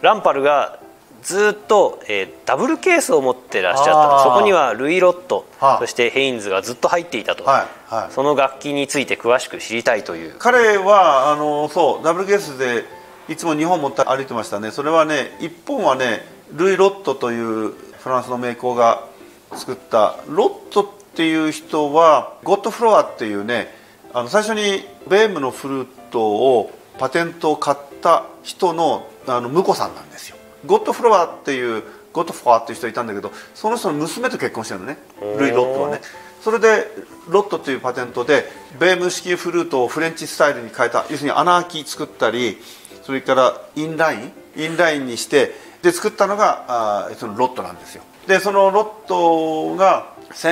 ランパルがずっと、ダブルケースを持ってらっしゃったと。そこにはルイ・ロット、そしてヘインズがずっと入っていたと、その楽器について詳しく知りたいという。 彼はそうダブルケースでいつも2本持って歩いてましたね。それはね、1本はねルイ・ロットというフランスの名工が作った。ロットっていう人はゴットフロアっていうね、最初にベームのフルートをパテントを買った人の婿さんなんですよ。ゴットフロアっていうゴットフォアっていう人いたんだけど、その人の娘と結婚してるのね、ルイ・ロットはね。それでロットというパテントでベーム式フルートをフレンチスタイルに変えた。要するに穴開き作ったり、それからインラインにしてで作ったのがそのロットなんですよ。でそのロットが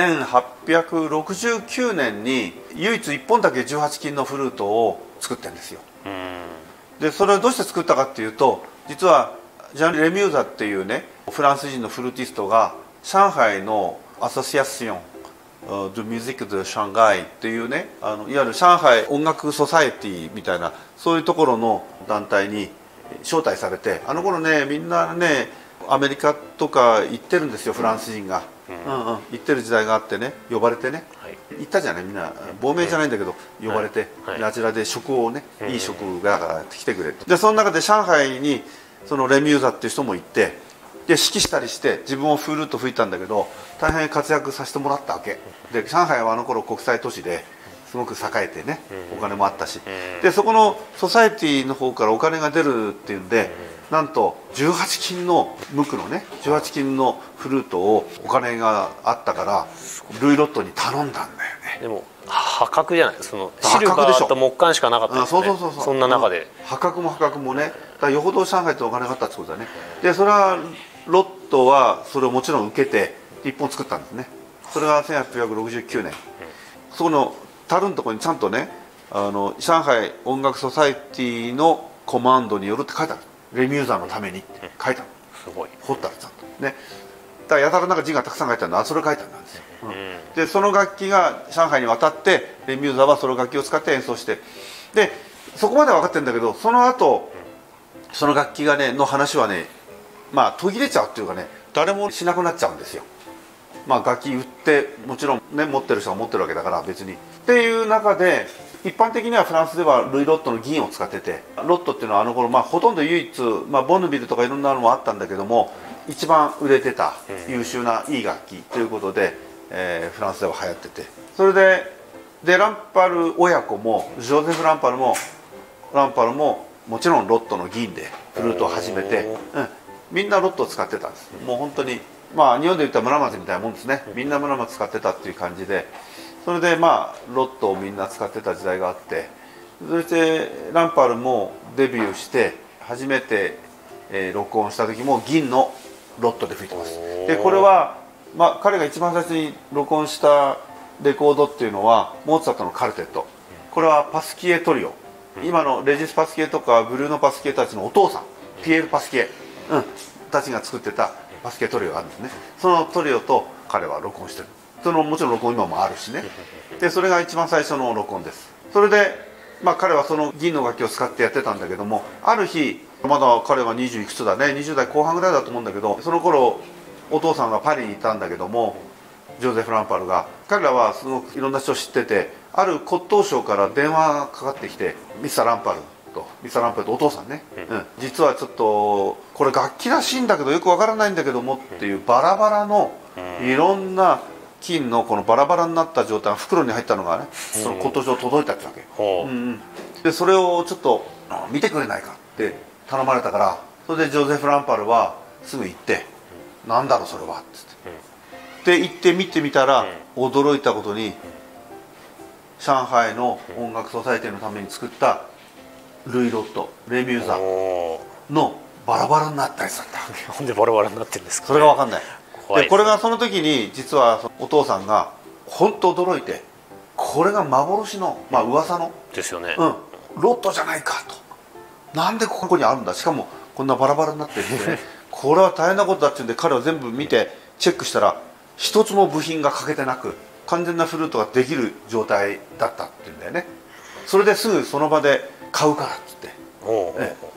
1869年に唯一1本だけ18金のフルートを作ってるんですよ。でそれをどうして作ったかっていうと、実はジャン・レミューザっていうねフランス人のフルーティストが上海のアソシアション・ドゥ・ミュージック・ドゥ・シャンガイっていうね、いわゆる上海音楽ソサエティみたいなそういうところの団体に招待されて、あの頃ねみんなねアメリカとか行ってるんですよ、フランス人が。行ってる時代があってね、呼ばれてね、行ったじゃない、みんな亡命じゃないんだけど呼ばれて、あちらで食をね、いい食が来てくれって。でその中で上海にそのレミューザっていう人も行って、で指揮したりして自分をフルート吹いたんだけど、大変活躍させてもらったわけで、上海はあの頃国際都市ですごく栄えてね、お金もあったし、でそこのソサエティの方からお金が出るっていうんで、なんと18金の無垢のね18金のフルートをお金があったからルイ・ロットに頼んだんだよね。 でも破格じゃない、そのシルバーと木管しかなかったですね。そんな中で破格もね、だからよほど上海とお金があったってことだね。でそれはロットはそれをもちろん受けて1本作ったんですね。それが1869年、そこの樽のところにちゃんとね上海音楽ソサエティのコマンドによるって書いてある。レミューザーのためにって書いてある。 すごい彫ったらちゃんとね、だからやたらなんか字がたくさん書いてあるのはそれ書いてあるんですよ。でその楽器が上海に渡ってレミューザーはその楽器を使って演奏して、でそこまでは分かってるんだけど、その後その楽器がねの話はね、まあ途切れちゃうっていうかね、誰もしなくなっちゃうんですよ。まあ楽器売ってもちろんね持ってる人が持ってるわけだから別にっていう中で、一般的にはフランスではルイ・ロットの銀を使ってて、ロットっていうのはあの頃、まあ、ほとんど唯一、まあ、ボヌビルとかいろんなのもあったんだけども一番売れてた優秀ないい楽器ということで、フランスでは流行ってて、それでランパル親子もジョゼフ・ランパルももちろんロットの銀でフルートを始めて、みんなロットを使ってたんです。もう本当にまあ日本で言ったら村松みたいなもんですね。みんな村松使ってたっていう感じで、それでまあロットをみんな使ってた時代があって、そしてランパルもデビューして初めて、録音した時も銀のロットで吹いてます。でこれは、まあ、彼が一番最初に録音したレコードっていうのはモーツァルトのカルテット。これはパスキエトリオ、今のレジス・パスキエとかブルーノ・パスキエたちのお父さんピエール・パスキエ、たちが作ってたパスキエトリオがあるんですね。そのトリオと彼は録音してる。もちろん録音今もあるしね。でそれが一番最初の録音です。それで、まあ、彼はその銀の楽器を使ってやってたんだけども、ある日まだ彼は20いくつだね、20代後半ぐらいだと思うんだけど、その頃お父さんがパリにいたんだけども、ジョゼフ・ランパルが、彼らはすごくいろんな人を知ってて、ある骨董商から電話がかかってきて、ミスター・ランパルとお父さんね、実はちょっとこれ楽器らしいんだけどよくわからないんだけどもっていうバラバラのいろんな金のこのバラバラになった状態の袋に入ったのがね、その骨董商届いたってわけ、でそれをちょっと見てくれないかって頼まれたから、それでジョゼフ・ランパルはすぐ行って「なんだろうそれは」っつって、で行って見てみたら、驚いたことに上海の音楽ソサエティのために作ったルイ・ロット、レミューザのバラバラになったやつだった。 なんでバラバラになってるんですか、ね、 それが分かんない。でこれがその時に実はお父さんが本当驚いて、これが幻の、まあ噂のですよね、 ロットじゃないかと。なんでここにあるんだ、しかもこんなバラバラになってるんで、ね、これは大変なことだっていうんで、彼は全部見てチェックしたら一つも部品が欠けてなく完全なフルートができる状態だったっていうんだよね。それですぐその場で買うからっつって、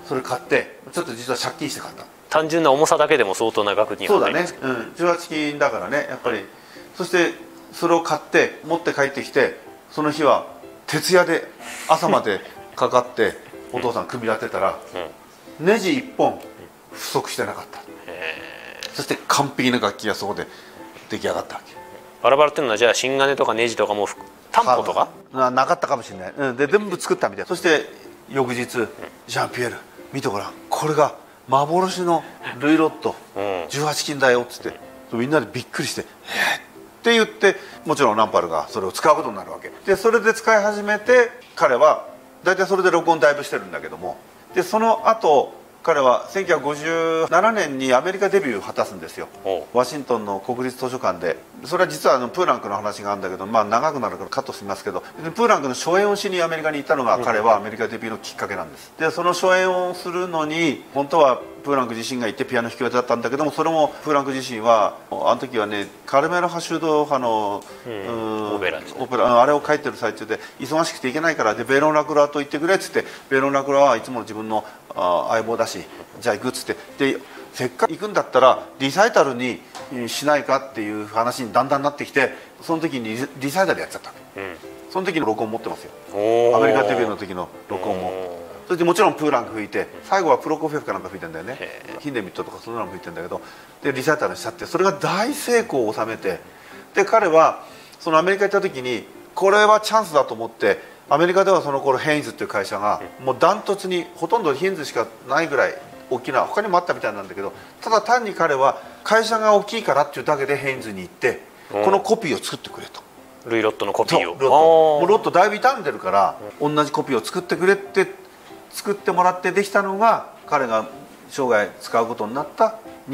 それ買ってちょっと実は借金して買った。 単純な重さだけでも相当な額にはなります。 そうだね、18金だからねやっぱり。そしてそれを買って持って帰ってきて、その日は徹夜で朝までかかってお父さん組み立てたら、ネジ1本不足してなかった。そして完璧な楽器がそこで出来上がったわけ。 バラバラっていうのはじゃあ芯金とかネジとかも担保とかなかったかもしれない、で全部作ったみたい。そして翌日、ジャンピエール見てごらん、これが幻のルイロット、18金だよっつって、みんなでびっくりしてって言って、もちろんランパルがそれを使うことになるわけで、それで使い始めて彼は大体それで録音だいぶしてるんだけども、でその後彼は1957年にアメリカデビューを果たすんですよ。ワシントンの国立図書館で。それは実はプーランクの話があるんだけど、まあ長くなるからカットしますけど、プーランクの初演をしにアメリカに行ったのが彼はアメリカデビューのきっかけなんです。でその初演をするのに本当はプーランク自身が行ってピアノ弾き語りだったんだけども、それもプーランク自身はあの時はねカルメラ・ハシュード派のオペラですね、 オペラあれを書いてる最中で忙しくて行けないから、でベロン・ラクロワと行ってくれっつって、ベロン・ラクロワはいつも自分の相棒だし、じゃあ行くっつって、でせっかく行くんだったらリサイタルにしないかっていう話にだんだんなってきて、その時にリサイタルやっちゃったわけ、その時の録音持ってますよ、アメリカデビューの時の録音も。それでもちろんプーランク吹いて、最後はプロコフィエフかなんか吹いてんだよね、ヒンデミットとかそんなの吹いてんだけど、でリサイタルにしちゃって、それが大成功を収めて、で彼はそのアメリカ行った時にこれはチャンスだと思って、アメリカではその頃ヘインズっていう会社がもうダントツにほとんどヒンズしかないぐらい大きな、他にもあったみたいなんだけど、ただ単に彼は会社が大きいからっていうだけでヘインズに行って、このコピーを作ってくれと、 ルイロットのコピーを。 もうロットだいぶ傷んでるから、同じコピーを作ってくれって作ってもらってできたのが、彼が生涯使うことになった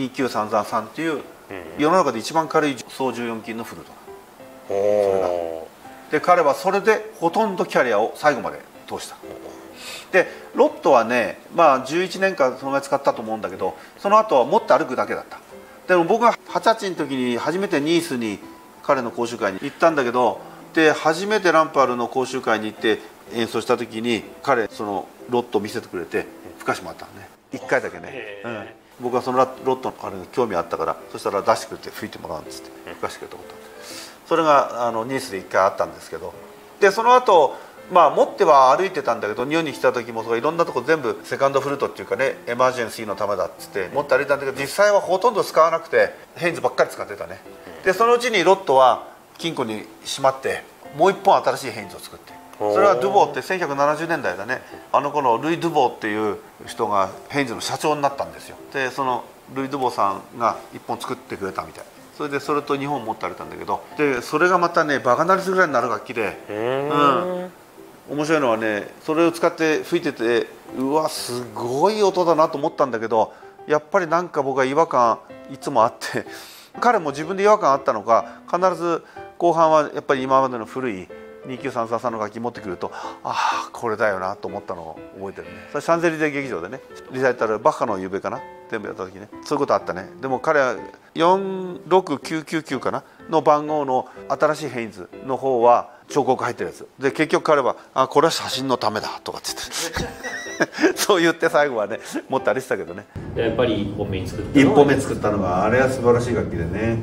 29333っていう世の中で一番軽い総14金のフルートな。で彼はそれでほとんどキャリアを最後まで通した。でロットはね、まあ11年間そのぐらい使ったと思うんだけど、その後は持って歩くだけだった。でも僕が20歳の時に初めてニースに彼の講習会に行ったんだけど、で初めてランパルの講習会に行って演奏した時に彼そのロットを見せてくれて吹かしてもらったのね、1回だけね、僕はそのロットの彼に興味あったから、そしたら出してくれて吹いてもらうんっつって吹かしてくれたこと、それがニースで1回あったんですけど、でその後まあ持っては歩いてたんだけど、日本に来た時もいろんなとこ全部セカンドフルートっていうかね、エマージェンシーのためだっつって持って歩いたんだけど、実際はほとんど使わなくてヘインズばっかり使ってたね。でそのうちにロットは金庫にしまってもう一本新しいヘインズを作って、それはドゥボーって1970年代だね、あの頃ルイ・ドゥボーっていう人がヘインズの社長になったんですよ。でそのルイ・ドゥボーさんが一本作ってくれたみたい。それでそれと2本持って歩いたんだけど、でそれがまたねバカなりするぐらいになる楽器で、面白いのはね、それを使って吹いてて、うわすごい音だなと思ったんだけど、やっぱりなんか僕は違和感いつもあって彼も自分で違和感あったのか、必ず後半はやっぱり今までの古い29333の楽器持ってくると、ああこれだよなと思ったのを覚えてるね。それシャンゼリゼ劇場でね、リサイタルバッハの夕べかな全部やった時ね、そういうことあったね。でも彼は46999かなの番号の新しいヘインズの方は彫刻入ってるやつで、結局彼は「あこれは写真のためだ」とかって言ってそう言って最後はね持って歩いてたけどね。 やっぱり1本目に作ったのがあれは素晴らしい楽器でね。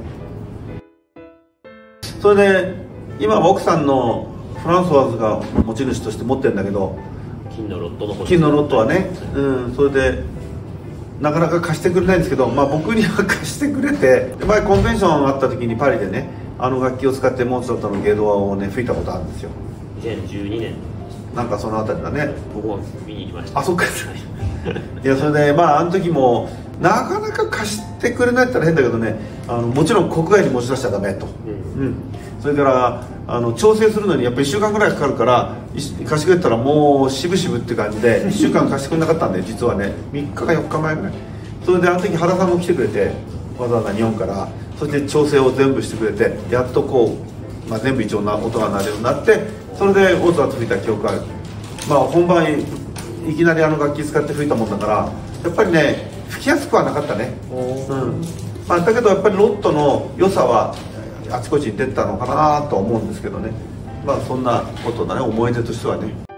それで今奥さんのフランソワーズが持ち主として持ってるんだけど、 金のロットはね、それでなかなか貸してくれないんですけど、まあ、僕には貸してくれて、前コンベンションあった時にパリでね、あの楽器を使ってモーツァルトのゲドアをね吹いたことあるんですよ。 2012年なんかそのあたりだね。 僕も見に行きました。 あそっかいやそれでまああの時もなかなか貸してくれないって言ったら変だけどね、もちろん国外に持ち出しちゃダメと、それから調整するのにやっぱり1週間ぐらいかかるから、貸してくれたらもう渋々って感じで1週間貸してくれなかったんで、実はね3日か4日前ぐらい。それであの時原さんも来てくれて、わざわざ日本から、そして調整を全部してくれて、やっとこう、まあ、全部一応な音が鳴るようになって、それでオーツァーと吹いた記憶ある。まあ本番いきなり楽器使って吹いたもんだから、やっぱりね吹きやすくはなかったね。まあ、だけどやっぱりロットの良さはあちこちに出たのかなと思うんですけどね。まあそんなことだね、思い出としてはね。